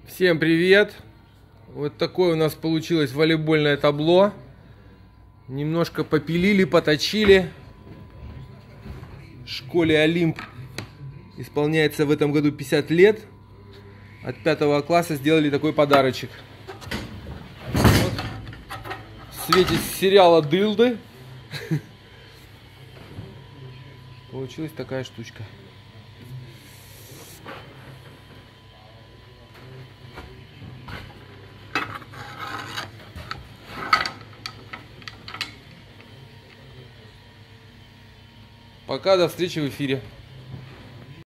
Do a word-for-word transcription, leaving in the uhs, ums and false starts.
Всем привет! Вот такое у нас получилось волейбольное табло. Немножко попилили, поточили. Школе Олимп исполняется в этом году пятьдесят лет. От пятого класса сделали такой подарочек. Вот. В свете сериала «Дылды» получилась такая штучка. Пока, до встречи в эфире.